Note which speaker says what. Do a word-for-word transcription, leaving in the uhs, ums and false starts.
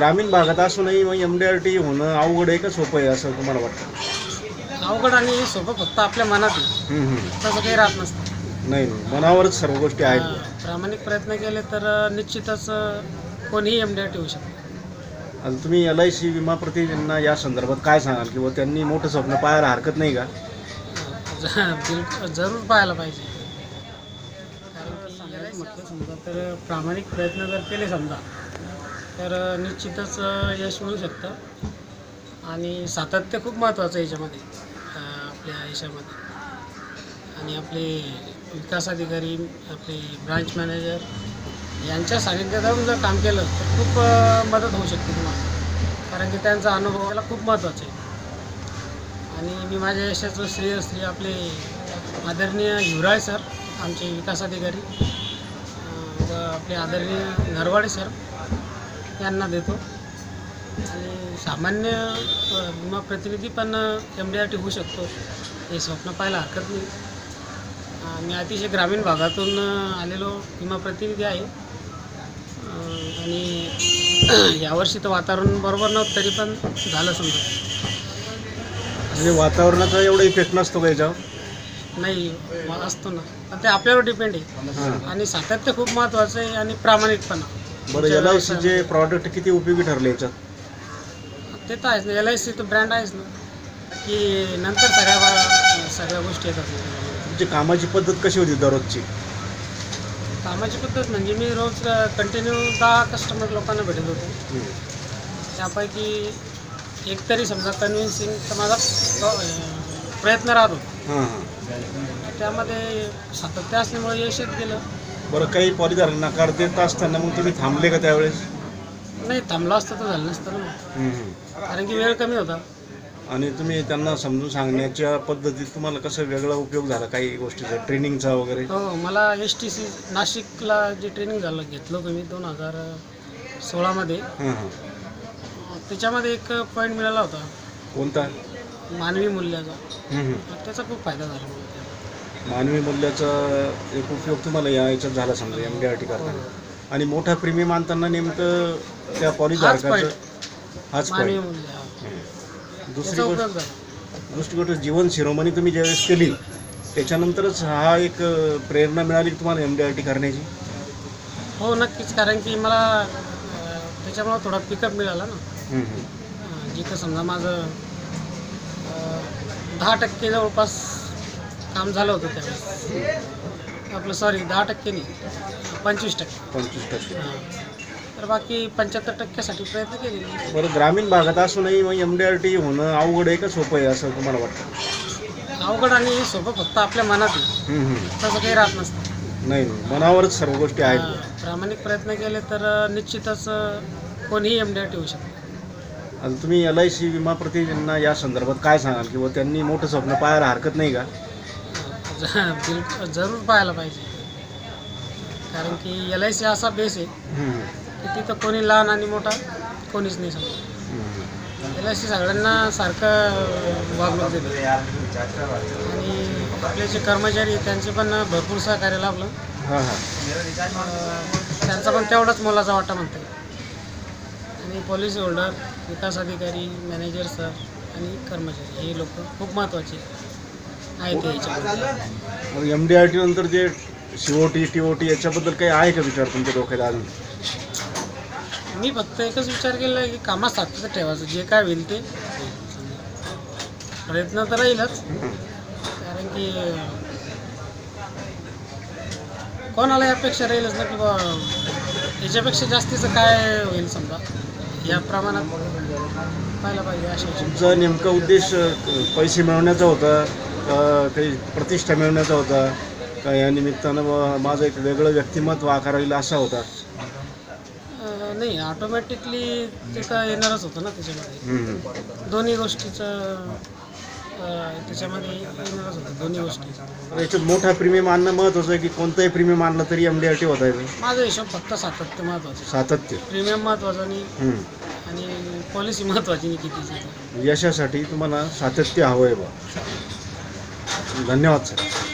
Speaker 1: ग्रामीण भागात असूनही मग एम डी आर टी होणं अवघड आहे का सोपं आहे असं तुम्हाला वाटतं?
Speaker 2: अवघड आणि सोपं फक्त आपल्या मनात आहे.
Speaker 1: हम्म, हम्म.
Speaker 2: तसं काही राहत नसतं.
Speaker 1: नाही नाही, मनावरच सर्व गोष्टी आहेत.
Speaker 2: हां, प्रामाणिक प्रयत्न केले तर अ, निश्चितच अ, कोणीही एम डी आर टी होऊ शकतो.
Speaker 1: आणि तुम्ही एल आय सी विमा प्रतिनिधींना या संदर्भात काय सांगाल किंवा त्यांनी मोठं स्वप्न पाहायला हरकत नाही का?
Speaker 2: बिलकुल जरूर पाहायला पाहिजे. कारण की सांगायचं म्हटलं समजा तर प्रामाणिक प्रयत्न जर केले समजा तर अ, निश्चितच अ, यश मिळू शकतं. आणि सातत्य खूप महत्त्वाचं आहे याच्यामध्ये, अ, आपल्या याच्यामध्ये. आणि आपले विकास अधिकारी, आपले ब्रांच मॅनेजर यांच्या सानिध्यात राहून जर काम केलं तर खूप अ, मदत होऊ शकते तुम्हाला. कारण की त्यांचा अनुभव याला खूप महत्त्वाचा आहे. आणि मी माझ्या यशाचं श्रेय श्री आपले आदरणीय युवराज सर, आमचे विकास अधिकारी, अ, व आपले आदरणीय नरवाडे सर यांना देतो. आणि सामान्य अ, विमा प्रतिनिधी पण एम डी आर टी होऊ शकतो हे स्वप्न पाहायला हरकत नाही. अ, मी अतिशय ग्रामीण भागातून अ, आलेलो विमा प्रतिनिधी आहे. अ, आणि यावर्षी तर वातावरण बरोबर नव्हतं तरी पण झालं समजा.
Speaker 1: म्हणजे वातावरणाचा एवढा इफेक्ट नसतो का याच्यावर?
Speaker 2: नाही, व- असतो ना, पण ते आपल्यावर डिपेंड आहे.
Speaker 1: हां.
Speaker 2: आणि सातत्य खूप महत्त्वाचं आहे आणि प्रामाणिकपणा.
Speaker 1: बरं, एल आय सीचे प्रॉडक्ट किती उपयोगी ठरले याच्यात?
Speaker 2: ते तर आहेच ना, एल आय सी तर ब्रँड आहेच ना, की नंतर सगळ्या बा- सगळ्या गोष्टी येतात त्याच्यामध्ये.
Speaker 1: तुमची कामाची पद्धत कशी होती दररोजची?
Speaker 2: कामाची पद्धत म्हणजे मी रोज कंटिन्यू दहा कस्टमर लोकांना भेटत होतो.
Speaker 1: हम्म.
Speaker 2: त्यापैकी एक तरी समजा कन्व्हिन्सिंगचा माझा अ, प्रयत्न राहत होता.
Speaker 1: हां हां.
Speaker 2: त्यामध्ये सातत्य असल्यामुळे यश येत गेलं.
Speaker 1: बरं, काही पॉलिधारांना नकार देत असताना मग तुम्ही थांबले का त्यावेळेस?
Speaker 2: नाही, थांबलं असतं तर झालं नसतं ना,
Speaker 1: हम्म, हम्म.
Speaker 2: कारण की वेळ कमी होता.
Speaker 1: आणि तुम्ही त्यांना समजून सांगण्याच्या पद्धतीत तुम्हाला कसं वेगळा उपयोग झाला काही गोष्टीचा, ट्रेनिंगचा वगैरे?
Speaker 2: हो, मला एस टी सी नाशिकला जे ट्रेनिंग झालं घेतलं होतं मी दोन हजार सोळामध्ये.
Speaker 1: हां हां.
Speaker 2: त्याच्यामध्ये एक पॉईंट मिळाला होता
Speaker 1: कोणता?
Speaker 2: मानवी मूल्याचा.
Speaker 1: हम्म, हम्म.
Speaker 2: त्याचा खूप फायदा झाला मला त्यात.
Speaker 1: मानवी मूल्याचा एक उपयोग तुम्हाला या याच्यात झाला समजा एम डी आर टी करताना. आणि मोठा प्रीमियम आणताना नेमकं त्या
Speaker 2: हाच
Speaker 1: पॉलिधारकाचं
Speaker 2: point.
Speaker 1: हाच
Speaker 2: मानवी
Speaker 1: पॉईंट.
Speaker 2: मूल्य हा.
Speaker 1: दुसरी
Speaker 2: त्याचा
Speaker 1: गोष्ट
Speaker 2: उपयोग झाला.
Speaker 1: दुसरी गोष्ट जीवन शिरोमणी तुम्ही ज्यावेळेस केली त्याच्यानंतरच हा एक अ, प्रेरणा मिळाली की तुम्हाला एम डी आर टी करण्याची?
Speaker 2: हो, नक्कीच. कारण की मला अ, त्याच्यामुळं थोडा पिकअप मिळाला ना.
Speaker 1: हम्म, हम्म.
Speaker 2: अ, जिथं समजा माझं अ, दहा टक्के जवळपास काम झालं होतं त्यावेळेस. आपलं सॉरी दहा टक्के नाही, पंचवीस टक्के.
Speaker 1: पंचवीस टक्के.
Speaker 2: हां. तर बाकी पंच्याहत्तर टक्क्यासाठी प्रयत्न केले मी.
Speaker 1: बरं, ग्रामीण भागात असूनही मग एम डी आर टी होणं अवघड आहे का सोपं आहे असं तुम्हाला वाटतं?
Speaker 2: अवघड आणि सोपं फक्त आपल्या मनात आहे.
Speaker 1: हम्म, हम्म.
Speaker 2: तसं काही राहत नसतं.
Speaker 1: नाही नाही, मनावरच सर्व गोष्टी आहेत.
Speaker 2: हां, प्रामाणिक प्रयत्न केले तर अ, निश्चितच अ, कोणीही एम डी आर टी होऊ शकतो.
Speaker 1: आणि तुम्ही एल आय सी विमा प्रतिनिधींना या संदर्भात काय सांगाल किंवा त्यांनी मोठं स्वप्न पाहायला हरकत नाही का?
Speaker 2: बिलकुल जरूर पाहायला पाहिजे. कारण की एल आय सी असा बेस आहे
Speaker 1: हम्म,
Speaker 2: की तिथं कोणी लहान आणि मोठा कोणीच नाही समजा.
Speaker 1: हम्म.
Speaker 2: एल आय सी सगळ्यांना सारखं वागणूक देते. आणि आपले जे कर्मचारी आहेत त्यांचे पण भरपूर सहकार्य लाभलं.
Speaker 1: हां हां.
Speaker 2: अं, त्यांचा पण तेवढाच मोलाचा वाटा म्हणता येईल. आणि पॉलिसी होल्डर, विकास अधिकारी, मॅनेजर सर आणि कर्मचारी हे लोक खूप महत्त्वाचे आहेत याच्यामध्ये.
Speaker 1: मग एम डी आर टी नंतर जे C O T T O T याच्याबद्दल काही आहे का विचार तुमच्या डोक्यात अजून?
Speaker 2: मी फक्त एकच विचार केला आहे की कामात सातत्य ठेवायचं, जे काय होईल ते होईल. प्रयत्न तर राहीलच. कारण की कोणाला अपेक्षा राहीलच ना की बा याच्यापेक्षा जास्तीचं काय होईल समजा, या प्रमाणात पाहायला पाहिजे अशा विषयी.
Speaker 1: तुमचा नेमका उद्देश अ, पैसे मिळवण्याचा होता का काही प्रतिष्ठा मिळवण्याचा होता का या निमित्तानं ब- माझं एक वेगळं व्यक्तिमत्व आकाराला येईल असा होता?
Speaker 2: अं, नाही, ऑटोमॅटिकली ते काय येणारच होतं ना त्याच्यामध्ये.
Speaker 1: हम्म.
Speaker 2: दोन्ही गोष्टीचं अं, त्याच्यामध्ये येणारच होतं दोन्ही गोष्टी.
Speaker 1: तर याच्यात मोठा प्रीमियम आणणं महत्त्वाचं आहे की कोणताही प्रीमियम आणलं तरी एम डी आर टी होता येईल?
Speaker 2: माझा हिशोब फक्त सातत्य महत्त्वाचं.
Speaker 1: सातत्य.
Speaker 2: प्रीमियम महत्त्वाचं नाही
Speaker 1: हम्म.
Speaker 2: आणि पॉलिसी महत्त्वाची नाही कितीची.
Speaker 1: यशासाठी तुम्हाला सातत्य हवं आहे बा. धन्यवाद सर.